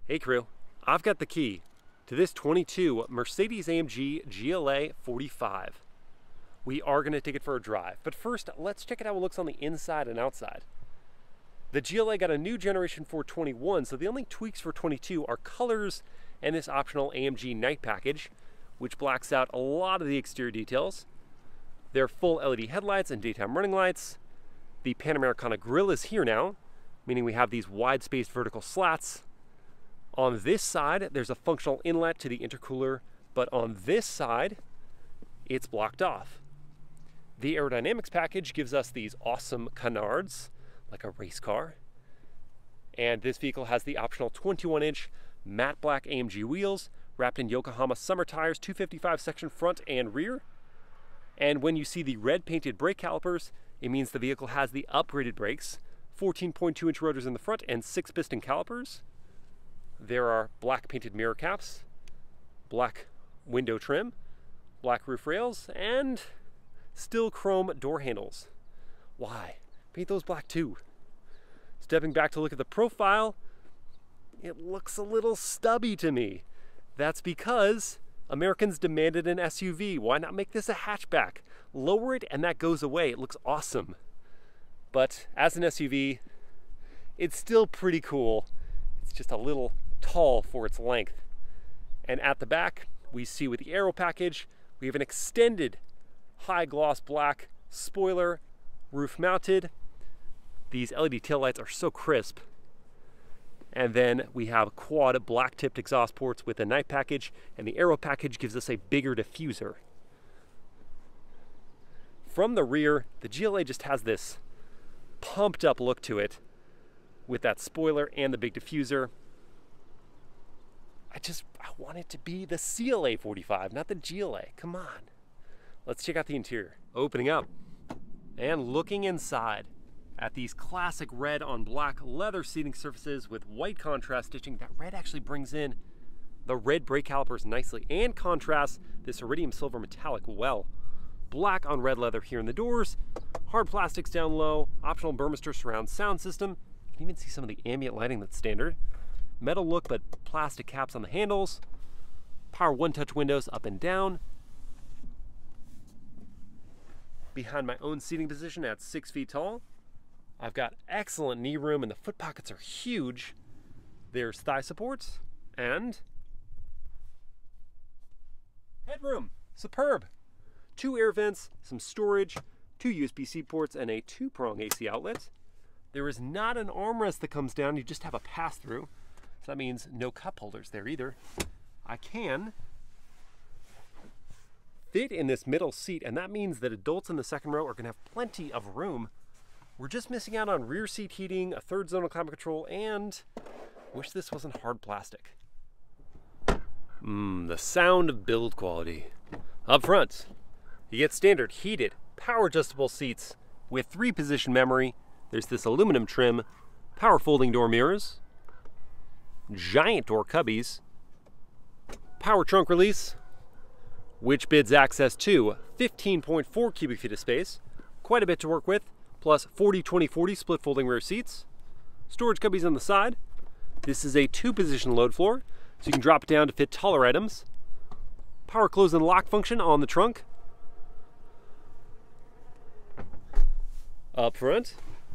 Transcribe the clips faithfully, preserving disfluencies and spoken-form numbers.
Hey crew, I've got the key to this twenty-two Mercedes A M G G L A forty-five. We are going to take it for a drive, but first let's check out how it looks on the inside and outside. The G L A got a new generation for twenty-one, so the only tweaks for twenty-two are colors and this optional A M G night package, which blacks out a lot of the exterior details. There are full L E D headlights and daytime running lights. The Panamericana grille is here now, meaning we have these wide-spaced vertical slats. On this side, there's a functional inlet to the intercooler, but on this side, it's blocked off. The aerodynamics package gives us these awesome canards, like a race car. And this vehicle has the optional twenty-one inch matte black A M G wheels, wrapped in Yokohama summer tires, two fifty-five section front and rear. And when you see the red painted brake calipers, it means the vehicle has the upgraded brakes, fourteen point two inch rotors in the front and six piston calipers. There are black painted mirror caps, black window trim, black roof rails, and still chrome door handles. Why? Paint those black too. Stepping back to look at the profile, it looks a little stubby to me. That's because Americans demanded an S U V. Why not make this a hatchback? Lower it and that goes away. It looks awesome. But as an S U V, it's still pretty cool. It's just a little tall for its length. And at the back, we see with the aero package, we have an extended high gloss black spoiler, roof mounted. These L E D taillights are so crisp. And then we have quad black tipped exhaust ports with a night package, and the aero package gives us a bigger diffuser. From the rear, the G L A just has this pumped up look to it with that spoiler and the big diffuser. I just, I want it to be the C L A forty-five, not the G L A. Come on. Let's check out the interior. Opening up and looking inside at these classic red on black leather seating surfaces with white contrast stitching. That red actually brings in the red brake calipers nicely and contrasts this iridium silver metallic well. Black on red leather here in the doors, hard plastics down low, optional Burmester surround sound system. You can even see some of the ambient lighting that's standard. Metal look, but plastic caps on the handles. Power one-touch windows up and down. Behind my own seating position at six feet tall, I've got excellent knee room and the foot pockets are huge. There's thigh supports and headroom. Superb. Two air vents, some storage, two U S B C ports, and a two-prong A C outlet. There is not an armrest that comes down, you just have a pass-through. So that means no cup holders there either. I can fit in this middle seat, and that means that adults in the second row are gonna have plenty of room. We're just missing out on rear seat heating, a third zone of climate control, and wish this wasn't hard plastic. Mmm, the sound of build quality. Up front, you get standard heated, power adjustable seats with three position memory. There's this aluminum trim, power folding door mirrors, giant door cubbies, power trunk release, which bids access to fifteen point four cubic feet of space, quite a bit to work with, plus forty twenty forty split folding rear seats, storage cubbies on the side. This is a two position load floor, so you can drop it down to fit taller items. Power close and lock function on the trunk. Up front,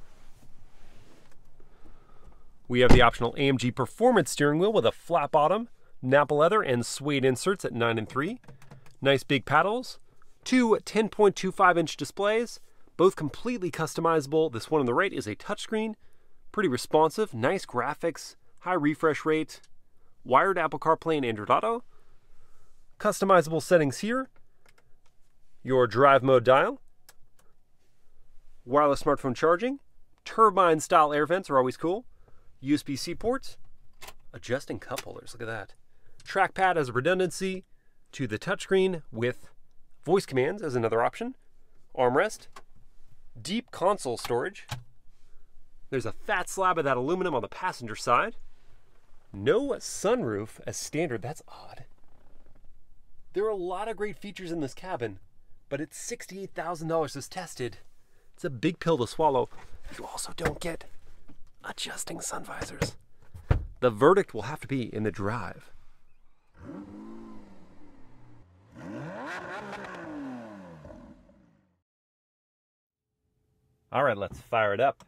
we have the optional A M G Performance steering wheel with a flat bottom, Nappa leather, and suede inserts at nine and three. Nice big paddles. Two ten point two five inch displays, both completely customizable. This one on the right is a touchscreen, pretty responsive, nice graphics, high refresh rate, wired Apple CarPlay and Android Auto. Customizable settings here. Your drive mode dial. Wireless smartphone charging. Turbine style air vents are always cool. U S B C ports. Adjusting cup holders, look at that. Trackpad as a redundancy to the touchscreen with voice commands as another option. Armrest. Deep console storage. There's a fat slab of that aluminum on the passenger side. No sunroof as standard, that's odd. There are a lot of great features in this cabin, but it's sixty-eight thousand dollars as tested. It's a big pill to swallow. You also don't get adjusting sun visors. the verdict will have to be in the drive. All right, let's fire it up.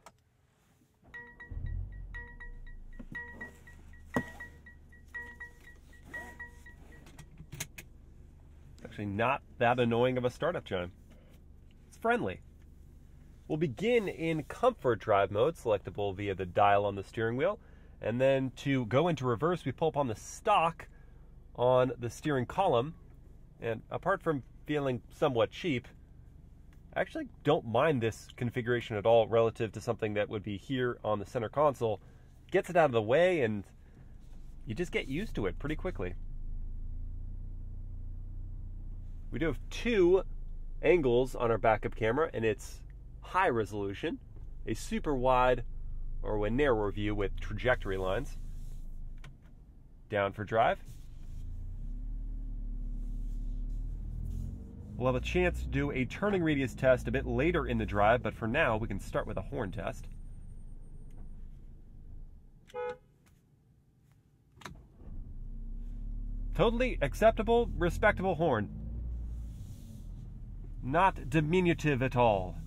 Actually not that annoying of a startup chime. It's friendly. We'll begin in comfort drive mode, selectable via the dial on the steering wheel. And then to go into reverse, we pull up on the stock on the steering column. And apart from feeling somewhat cheap, I actually don't mind this configuration at all relative to something that would be here on the center console. Gets it out of the way and you just get used to it pretty quickly. We do have two angles on our backup camera, and it's high resolution, a super wide or a narrower view with trajectory lines. Down for drive. We'll have a chance to do a turning radius test a bit later in the drive, but for now we can start with a horn test. Totally acceptable, respectable horn. Not diminutive at all.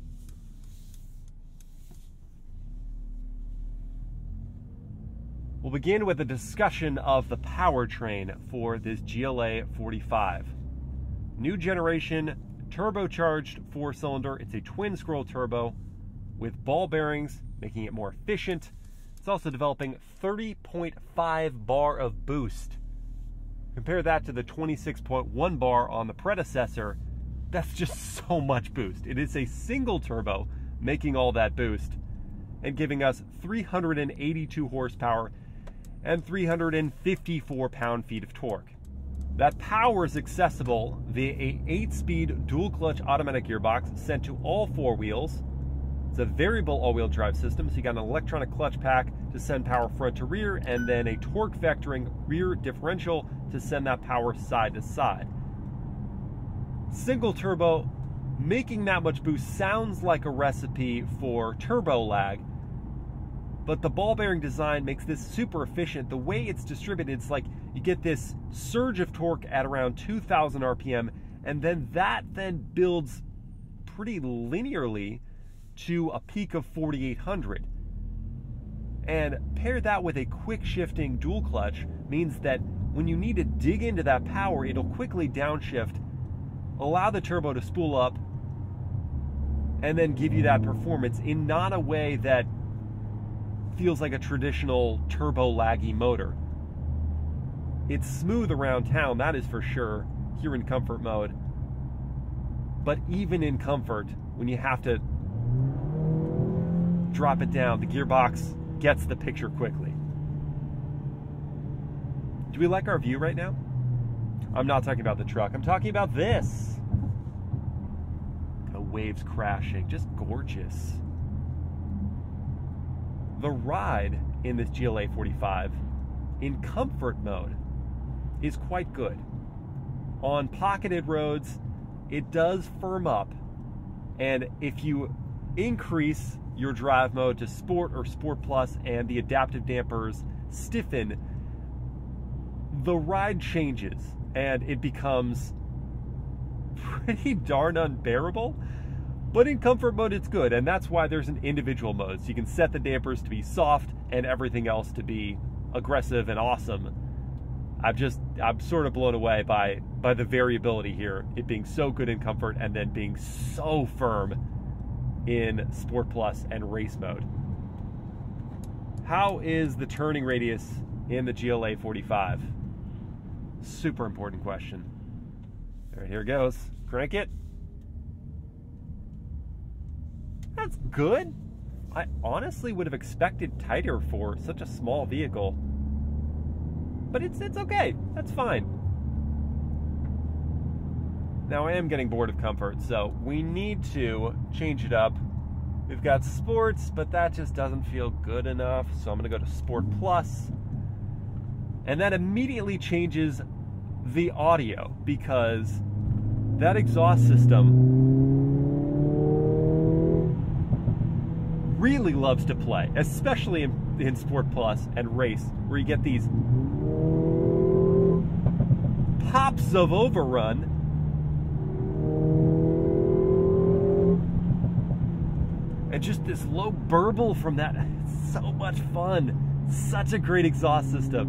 We'll begin with a discussion of the powertrain for this G L A forty-five. New generation, turbocharged four-cylinder. It's a twin-scroll turbo with ball bearings, making it more efficient. It's also developing thirty point five bar of boost. Compare that to the twenty-six point one bar on the predecessor. That's just so much boost. It is a single turbo making all that boost and giving us three hundred eighty-two horsepower and three hundred fifty-four pound-feet of torque. That power is accessible via a eight-speed dual-clutch automatic gearbox sent to all four wheels. It's a variable all-wheel drive system, so you got an electronic clutch pack to send power front to rear, and then a torque vectoring rear differential to send that power side to side. Single turbo, making that much boost sounds like a recipe for turbo lag, but the ball bearing design makes this super efficient. The way it's distributed, it's like you get this surge of torque at around two thousand R P M, and then that then builds pretty linearly to a peak of forty-eight hundred. And pair that with a quick shifting dual clutch means that when you need to dig into that power, it'll quickly downshift, allow the turbo to spool up, and then give you that performance in not a way that feels like a traditional turbo laggy motor. It's smooth around town, that is for sure, here in comfort mode. But even in comfort, when you have to drop it down, the gearbox gets the picture quickly. Do we like our view right now? I'm not talking about the truck, I'm talking about this. The waves crashing, just gorgeous. The ride in this G L A forty-five in comfort mode is quite good. On pocketed roads, it does firm up, and if you increase your drive mode to Sport or Sport Plus and the adaptive dampers stiffen, the ride changes and it becomes pretty darn unbearable. But in comfort mode, it's good, and that's why there's an individual mode. So you can set the dampers to be soft and everything else to be aggressive and awesome. I'm just, I'm sort of blown away by, by the variability here. It being so good in comfort and then being so firm in Sport Plus and race mode. How is the turning radius in the G L A forty-five? Super important question. All right, here it goes. Crank it. That's good. I honestly would have expected tighter for such a small vehicle. But it's it's okay. That's fine. Now I am getting bored of comfort, so we need to change it up. We've got sports, but that just doesn't feel good enough, so I'm going to go to Sport Plus. And that immediately changes the audio, because that exhaust system really loves to play, especially in, in Sport Plus and Race, where you get these pops of overrun. And just this low burble from that. It's so much fun. Such a great exhaust system.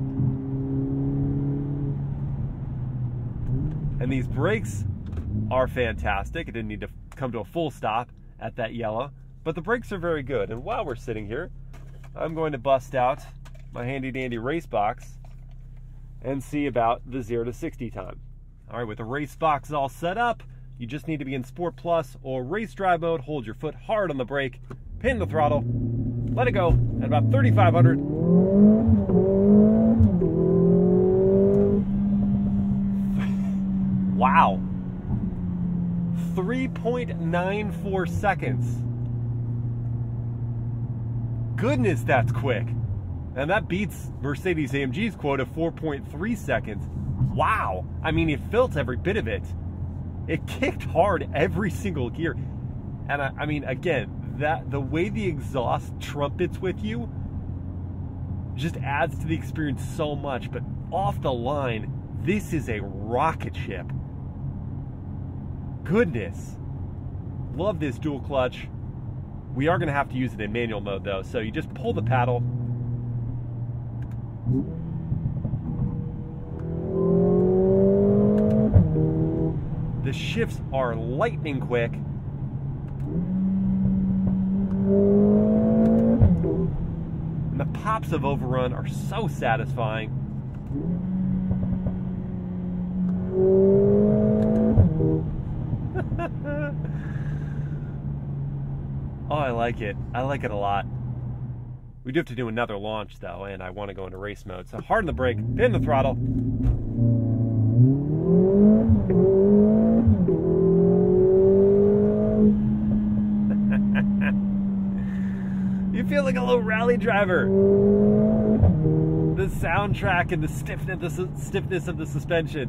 And these brakes are fantastic. It didn't need to come to a full stop at that yellow, but the brakes are very good. And while we're sitting here, I'm going to bust out my handy dandy race box and see about the zero to sixty time. All right, with the race box all set up, you just need to be in Sport Plus or Race Drive mode. Hold your foot hard on the brake, pin the throttle, let it go at about thirty-five hundred. Wow. three point nine four seconds. Goodness, that's quick. And that beats Mercedes A M G's quote of four point three seconds. Wow. I mean, it felt every bit of it. It kicked hard every single gear. And I, I mean, again, that the way the exhaust trumpets with you just adds to the experience so much. But off the line, this is a rocket ship. Goodness. Love this dual clutch. We are going to have to use it in manual mode though. So you just pull the paddle. The shifts are lightning quick. And the pops of overrun are so satisfying. Oh, I like it. I like it a lot. We do have to do another launch though, and I want to go into race mode. So harden the brake, pin the throttle. You feel like a little rally driver. The soundtrack and the stiffness, the stiffness of the suspension.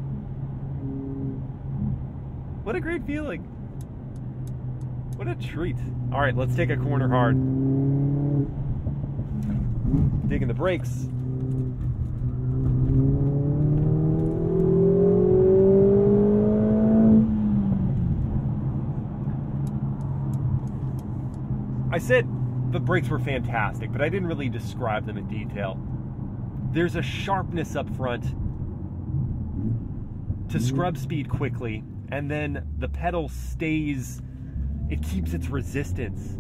What a great feeling. What a treat. All right, let's take a corner hard. Digging the brakes. I said the brakes were fantastic, but I didn't really describe them in detail. There's a sharpness up front to scrub speed quickly, and then the pedal stays, it keeps its resistance.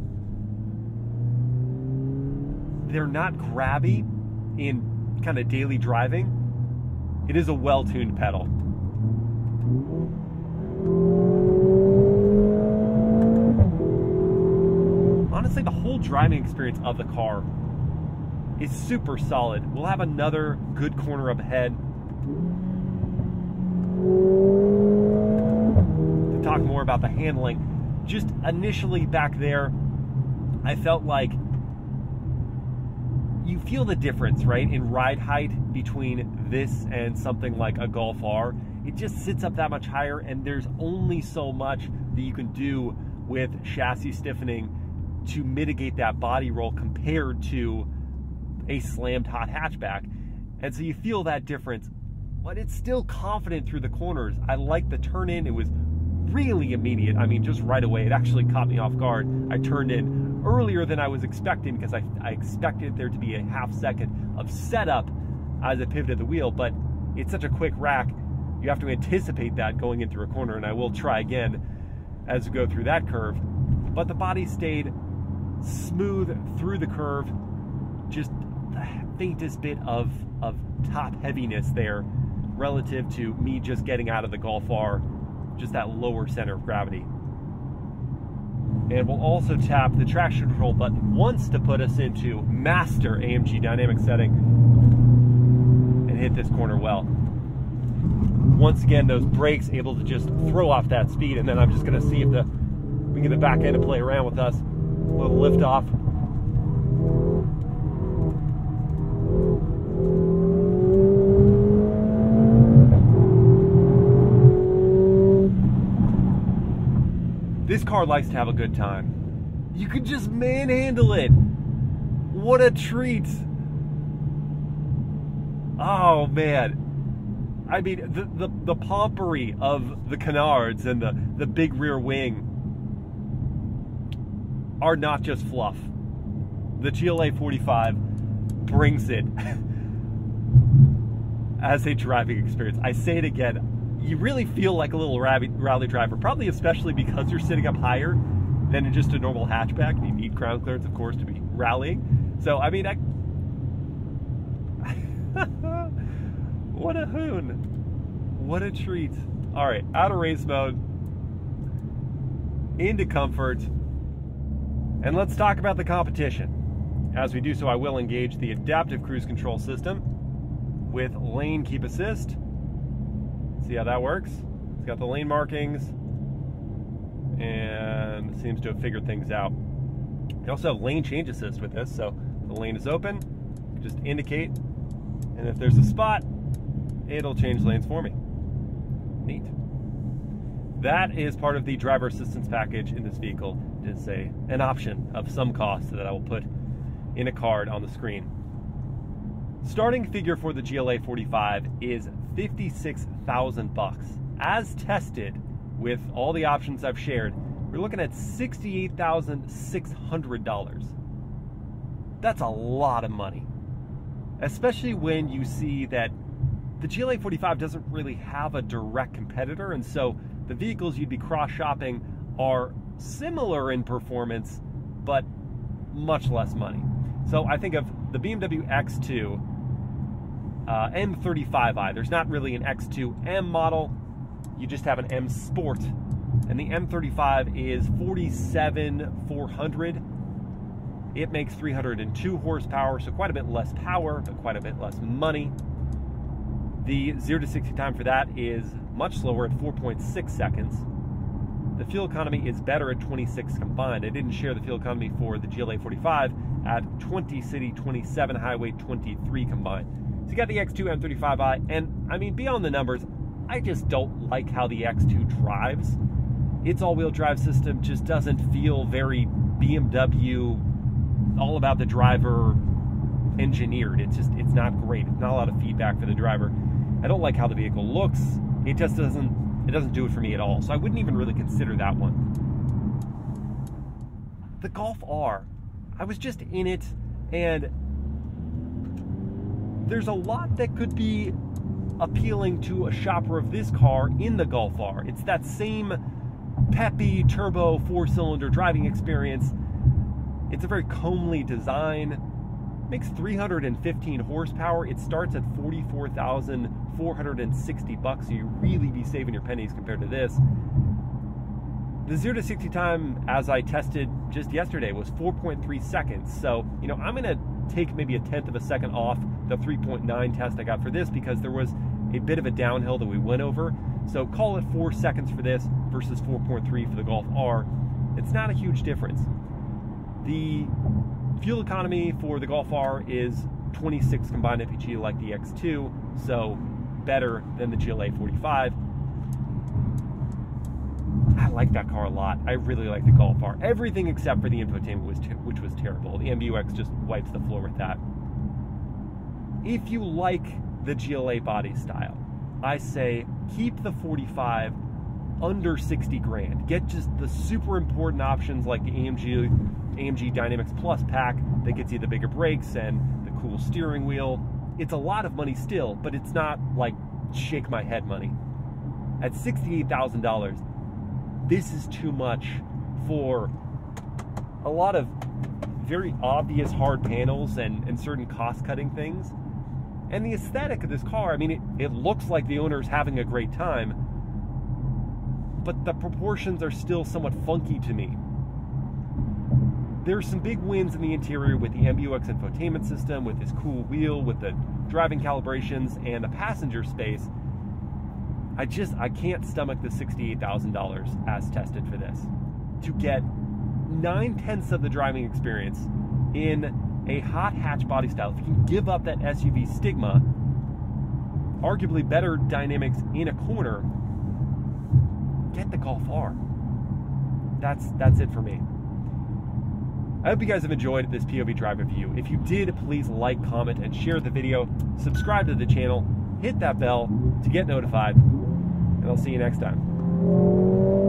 They're not grabby in kind of daily driving. It is a well-tuned pedal. Honestly, the whole driving experience of the car is super solid. We'll have another good corner up ahead to talk more about the handling. Just initially back there, I felt like you feel the difference, right, in ride height between this and something like a Golf R. It just sits up that much higher, and there's only so much that you can do with chassis stiffening to mitigate that body roll compared to a slammed hot hatchback. And so you feel that difference, but it's still confident through the corners. I like the turn in. It was really immediate. I mean, just right away. It actually caught me off guard. I turned in earlier than I was expecting because I, I expected there to be a half second of setup as I pivoted the wheel, but it's such a quick rack. You have to anticipate that going in through a corner, and I will try again as we go through that curve. But the body stayed smooth through the curve, just the faintest bit of, of top heaviness there relative to me just getting out of the Golf R, just that lower center of gravity. And we'll also tap the traction control button once to put us into master A M G dynamic setting and hit this corner well. Once again, those brakes able to just throw off that speed, and then I'm just gonna see if the we can get the back end to play around with us. A little lift off. This car likes to have a good time. You could just manhandle it. What a treat. Oh, man. I mean, the, the, the pompery of the canards and the, the big rear wing are not just fluff. The G L A forty-five brings it as a driving experience. I say it again, you really feel like a little rally, rally driver, probably especially because you're sitting up higher than in just a normal hatchback. You need ground clearance, of course, to be rallying. So, I mean, I... what a hoon. What a treat. All right, out of race mode, into comfort, and let's talk about the competition. As we do so, I will engage the adaptive cruise control system with lane keep assist. See how that works? It's got the lane markings and seems to have figured things out. You also have lane change assist with this, so if the lane is open, just indicate, and if there's a spot, it'll change lanes for me. Neat. That is part of the driver assistance package in this vehicle. It is a, an option of some cost that I will put in a card on the screen. Starting figure for the G L A forty-five is fifty-six thousand bucks. As tested with all the options I've shared, we're looking at sixty-eight thousand six hundred dollars. That's a lot of money, especially when you see that the G L A forty-five doesn't really have a direct competitor, and so the vehicles you'd be cross-shopping are similar in performance, but much less money. So I think of the B M W X two, uh, M thirty-five i. There's not really an X two M model. You just have an M Sport. And the M thirty-five is forty-seven thousand four hundred. It makes three hundred two horsepower, so quite a bit less power, but quite a bit less money. The zero to sixty time for that is much slower at four point six seconds. The fuel economy is better at twenty-six combined. I didn't share the fuel economy for the G L A forty-five at twenty city, twenty-seven highway, twenty-three combined. So you got the X two M thirty-five i, and I mean, beyond the numbers, I just don't like how the X two drives. Its all-wheel drive system just doesn't feel very B M W, all about the driver engineered. It's just, it's not great. It's not a lot of feedback for the driver. I don't like how the vehicle looks. It just doesn't It doesn't do it for me at all, so I wouldn't even really consider that one. The Golf R, I was just in it, and there's a lot that could be appealing to a shopper of this car in the Golf R. It's that same peppy turbo four-cylinder driving experience. It's a very comely design. Makes three hundred fifteen horsepower. It starts at forty-four thousand four hundred sixty bucks, so you really be saving your pennies compared to this. The zero to sixty time, as I tested just yesterday, was four point three seconds. So, you know, I'm gonna take maybe a tenth of a second off the three point nine test I got for this because there was a bit of a downhill that we went over. So call it four seconds for this versus four point three for the Golf R. It's not a huge difference. The fuel economy for the Golf R is twenty-six combined M P G like the X two, so better than the G L A forty-five. I like that car a lot. I really like the Golf R. Everything except for the infotainment, was which was terrible. The M B U X just wipes the floor with that. If you like the G L A body style, I say keep the forty-five under sixty grand. Get just the super important options like the A M G A M G Dynamics Plus pack that gets you the bigger brakes and the cool steering wheel. It's a lot of money still, but it's not like shake my head money. At sixty-eight thousand dollars, this is too much for a lot of very obvious hard panels and, and certain cost-cutting things. And the aesthetic of this car, I mean, it, it looks like the owner's having a great time, but the proportions are still somewhat funky to me. There's some big wins in the interior with the M B U X infotainment system, with this cool wheel, with the driving calibrations, and the passenger space. I just, I can't stomach the sixty-eight thousand dollars as tested for this. To get nine-tenths of the driving experience in a hot hatch body style, if you can give up that S U V stigma, arguably better dynamics in a corner, get the Golf R. That's, that's it for me. I hope you guys have enjoyed this P O V drive review. If you did, please like, comment, and share the video. Subscribe to the channel. Hit that bell to get notified. And I'll see you next time.